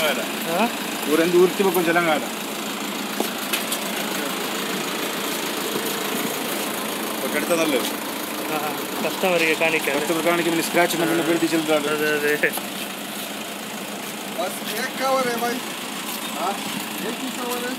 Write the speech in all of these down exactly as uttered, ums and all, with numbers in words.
ಊರಿಂದ ಊರ್ತಿವ కొంచెం తెలంగాణ ಕಟ್ತದಲ್ಲ ಕಸ್ಟಮರ್ಗೆ ಕಾಣಿಕೆ ಕಸ್ಟಮರ್ ಕಾಣಿಕೆ ಮೇಲೆ ಸ್ಕ್ರಾಚ್ ನಮ್ಮನ್ನ ಬೆಳ್ತಿ ಚಲ್ತಾಳೆ ಅದೇ ಅದೇ बस एक कवर है भाई हाँ एक ही कवर है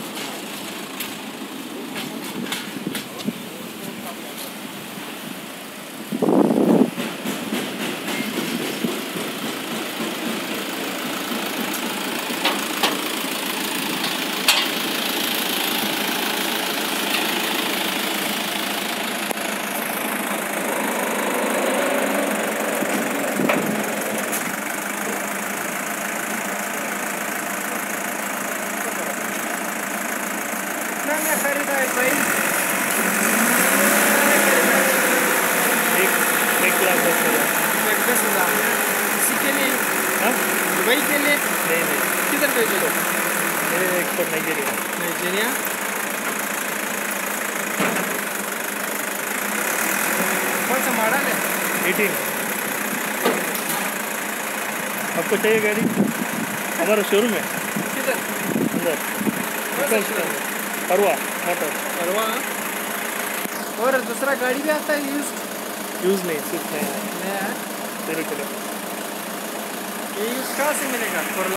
क्या खरीदा है भाई? एक एक लाख दस हज़ार एक दस हज़ार इसी के लिए हाँ दुबई के लिए नहीं नहीं किधर भेजे तो मेरे एक्सपोर्ट नाइजीरिया नाइजीरिया कौन सा मॉडल है? एटीन आपको चाहिए गाड़ी हमारा शोरूम है किधर अंदर परवा मोटर परवा और दूसरा गाड़ी भी आता है यूज यूज़ नहीं सिर्फ नया नया है तेरह किलो ये यूज कहाँ से मिलेगा?